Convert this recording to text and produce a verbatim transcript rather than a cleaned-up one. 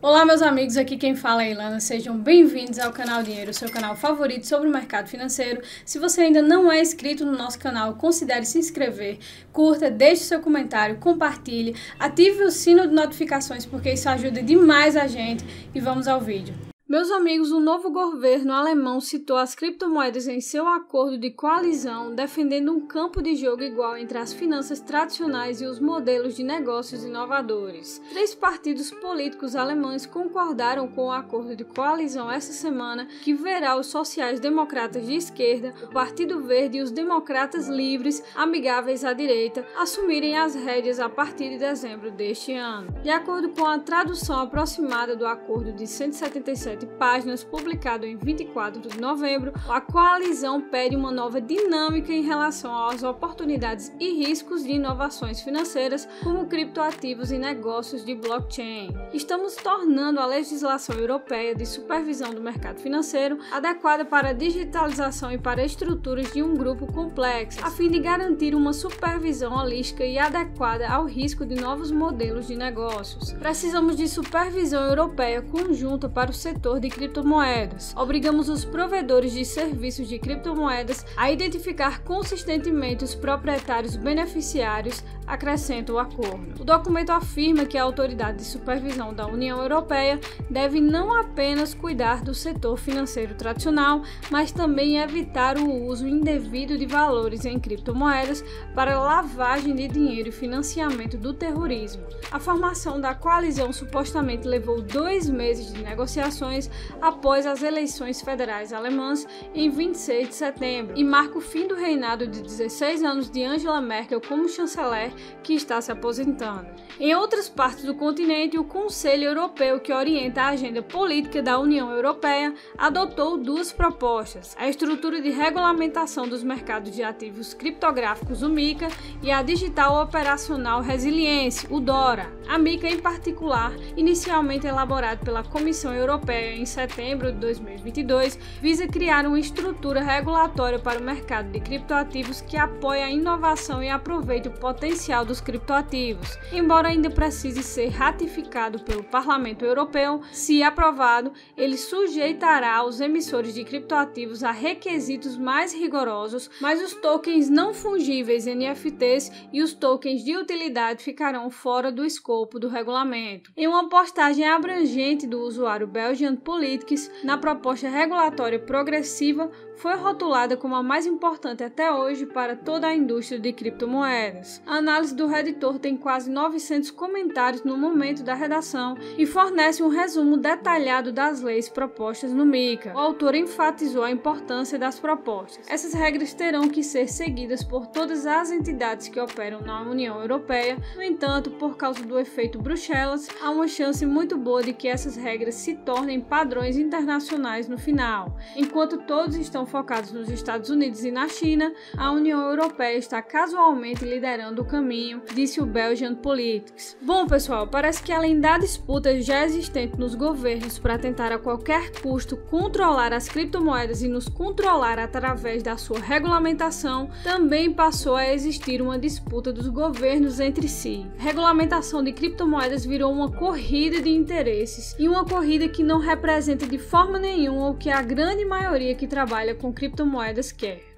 Olá meus amigos, aqui quem fala é Ilana, sejam bem-vindos ao canal Dinheiro, seu canal favorito sobre o mercado financeiro. Se você ainda não é inscrito no nosso canal, considere se inscrever, curta, deixe seu comentário, compartilhe, ative o sino de notificações porque isso ajuda demais a gente e vamos ao vídeo. Meus amigos, o novo governo alemão citou as criptomoedas em seu acordo de coalizão, defendendo um campo de jogo igual entre as finanças tradicionais e os modelos de negócios inovadores. Três partidos políticos alemães concordaram com o acordo de coalizão essa semana, que verá os sociais-democratas de esquerda, o Partido Verde e os democratas livres, amigáveis à direita, assumirem as rédeas a partir de dezembro deste ano. De acordo com a tradução aproximada do acordo de cento e setenta e sete páginas, publicado em vinte e quatro de novembro, a coalizão pede uma nova dinâmica em relação às oportunidades e riscos de inovações financeiras, como criptoativos e negócios de blockchain. Estamos tornando a legislação europeia de supervisão do mercado financeiro adequada para a digitalização e para estruturas de um grupo complexo, a fim de garantir uma supervisão holística e adequada ao risco de novos modelos de negócios. Precisamos de supervisão europeia conjunta para o setor de criptomoedas. Obrigamos os provedores de serviços de criptomoedas a identificar consistentemente os proprietários beneficiários, acrescenta o acordo. O documento afirma que a autoridade de supervisão da União Europeia deve não apenas cuidar do setor financeiro tradicional, mas também evitar o uso indevido de valores em criptomoedas para lavagem de dinheiro e financiamento do terrorismo. A formação da coalizão supostamente levou dois meses de negociações após as eleições federais alemãs em vinte e seis de setembro e marca o fim do reinado de dezesseis anos de Angela Merkel como chanceler, que está se aposentando. Em outras partes do continente, o Conselho Europeu, que orienta a agenda política da União Europeia, adotou duas propostas: a estrutura de regulamentação dos mercados de ativos criptográficos, o MiCA, e a Digital Operacional Resiliência, o DORA. A MiCA, em particular, inicialmente elaborado pela Comissão Europeia em setembro de dois mil e vinte e dois, visa criar uma estrutura regulatória para o mercado de criptoativos que apoie a inovação e aproveite o potencial dos criptoativos. Embora ainda precise ser ratificado pelo Parlamento Europeu, se aprovado, ele sujeitará os emissores de criptoativos a requisitos mais rigorosos, mas os tokens não fungíveis N F Ts e os tokens de utilidade ficarão fora do escopo do regulamento. Em uma postagem abrangente do usuário Belgian Politics, na proposta regulatória progressiva foi rotulada como a mais importante até hoje para toda a indústria de criptomoedas. A análise do Reditor tem quase novecentos comentários no momento da redação e fornece um resumo detalhado das leis propostas no MiCA. O autor enfatizou a importância das propostas. Essas regras terão que ser seguidas por todas as entidades que operam na União Europeia. No entanto, por causa do efeito Bruxelas, há uma chance muito boa de que essas regras se tornem padrões internacionais no final. Enquanto todos estão focados nos Estados Unidos e na China, a União Europeia está casualmente liderando o caminho, disse o Belgian Politics. Bom pessoal, parece que além da disputa já existente nos governos para tentar a qualquer custo controlar as criptomoedas e nos controlar através da sua regulamentação, também passou a existir uma disputa dos governos entre si. A regulamentação de criptomoedas virou uma corrida de interesses e uma corrida que não representa de forma nenhuma o que a grande maioria que trabalha com criptomoedas quer.